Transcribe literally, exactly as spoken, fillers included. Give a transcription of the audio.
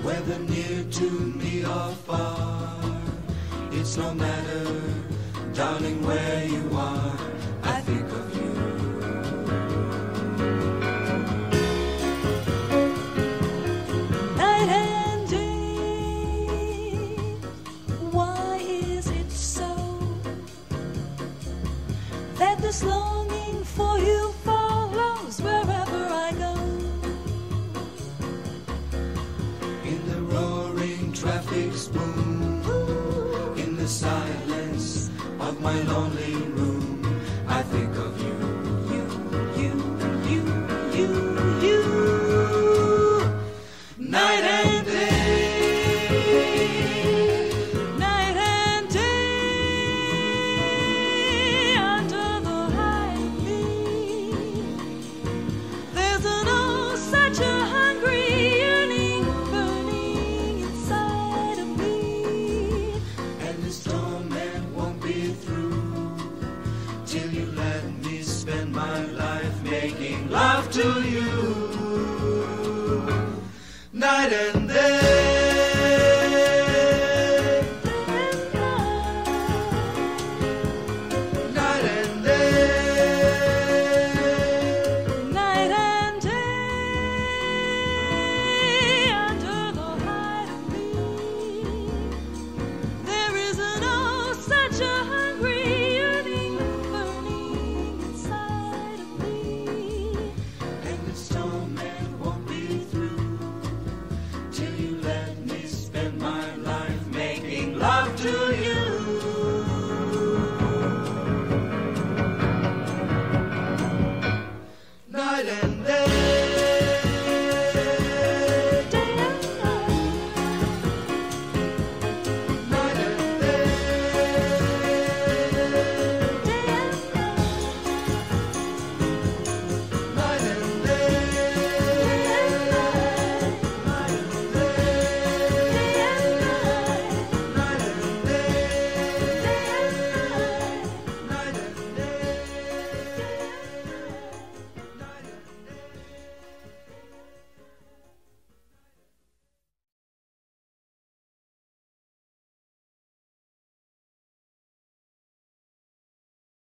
whether near to me or far. It's no matter, darling, where you are, I think of you. Night and day, why is it so that this longing for you follows wherever I go? In the roaring traffic's boom, in the silence of my lonely room, I think of you. You, you, you, you, you. Night and day, Night and day, under the high moon, there's an oh such a hungry yearning burning inside of me. and this torment won't be through till you let me spend my life making love to you. Night and day.